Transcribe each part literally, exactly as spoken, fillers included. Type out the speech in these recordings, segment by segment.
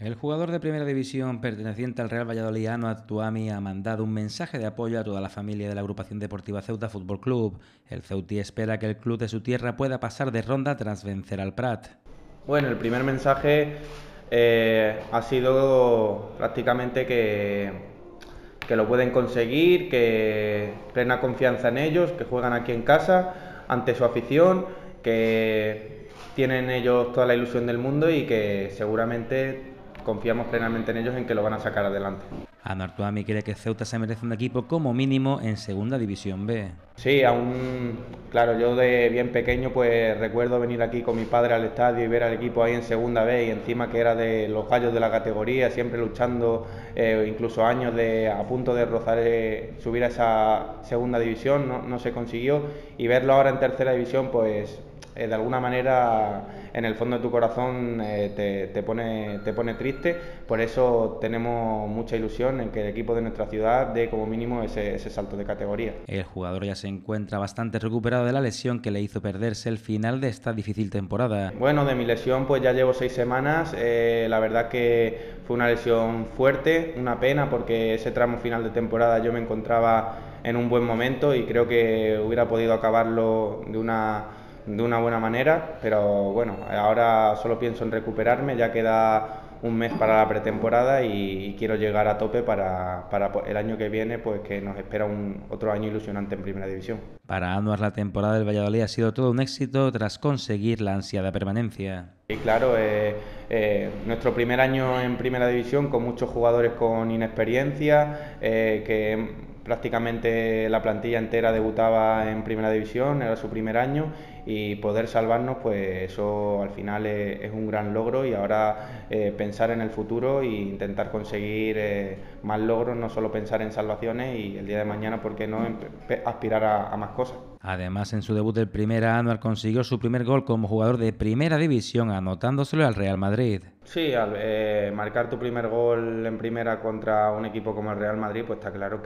El jugador de Primera División perteneciente al Real Valladolid, Anouar Touamy, ha mandado un mensaje de apoyo a toda la familia de la agrupación deportiva Ceuta Fútbol Club. El ceutí espera que el club de su tierra pueda pasar de ronda tras vencer al Prat. Bueno, el primer mensaje eh, ha sido prácticamente que, que lo pueden conseguir, que plena confianza en ellos, que juegan aquí en casa, ante su afición, que tienen ellos toda la ilusión del mundo y que seguramente confiamos plenamente en ellos en que lo van a sacar adelante. Anouar Touamy cree que Ceuta se merece un equipo como mínimo en Segunda División B. Sí, aún, claro, yo de bien pequeño pues recuerdo venir aquí con mi padre al estadio y ver al equipo ahí en Segunda B y encima que era de los gallos de la categoría, siempre luchando, eh, incluso años de a punto de rozar eh, subir a esa Segunda División, no, no se consiguió, y verlo ahora en Tercera División pues eh, de alguna manera en el fondo de tu corazón eh, te, te, pone, te pone triste. Por eso tenemos mucha ilusión en que el equipo de nuestra ciudad dé como mínimo ese, ese salto de categoría. El jugador ya se encuentra bastante recuperado de la lesión que le hizo perderse el final de esta difícil temporada. Bueno, de mi lesión pues ya llevo seis semanas, eh, la verdad que fue una lesión fuerte, una pena porque ese tramo final de temporada yo me encontraba en un buen momento y creo que hubiera podido acabarlo de una de una buena manera, pero bueno, ahora solo pienso en recuperarme, ya queda un mes para la pretemporada y, y quiero llegar a tope para, para el año que viene, pues que nos espera un, otro año ilusionante en Primera División. Para Anouar, la temporada del Valladolid ha sido todo un éxito tras conseguir la ansiada permanencia. Y claro, eh, eh, nuestro primer año en Primera División con muchos jugadores con inexperiencia, eh, que prácticamente la plantilla entera debutaba en Primera División, era su primer año, y poder salvarnos, pues eso al final es, es un gran logro, y ahora eh, pensar en el futuro e intentar conseguir eh, más logros, no solo pensar en salvaciones y el día de mañana, ¿por qué no aspirar a, a más cosas? Además, en su debut del Primera, Anouar consiguió su primer gol como jugador de Primera División, anotándoselo al Real Madrid. Sí, al eh, marcar tu primer gol en Primera contra un equipo como el Real Madrid, pues está claro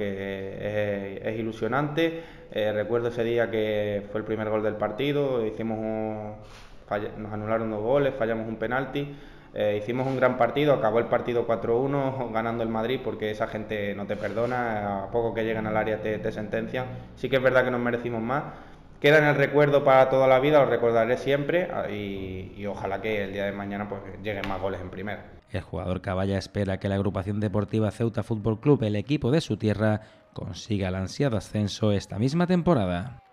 que es, es ilusionante. Eh, recuerdo ese día que fue el primer gol del partido, hicimos un, nos anularon dos goles, fallamos un penalti. Eh, hicimos un gran partido, acabó el partido cuatro uno ganando el Madrid, porque esa gente no te perdona, a poco que llegan al área te, te sentencian. Sí que es verdad que nos merecimos más. Queda en el recuerdo para toda la vida, lo recordaré siempre, y, y ojalá que el día de mañana pues lleguen más goles en Primera. El jugador Caballa espera que la agrupación deportiva Ceuta Fútbol Club, el equipo de su tierra, consiga el ansiado ascenso esta misma temporada.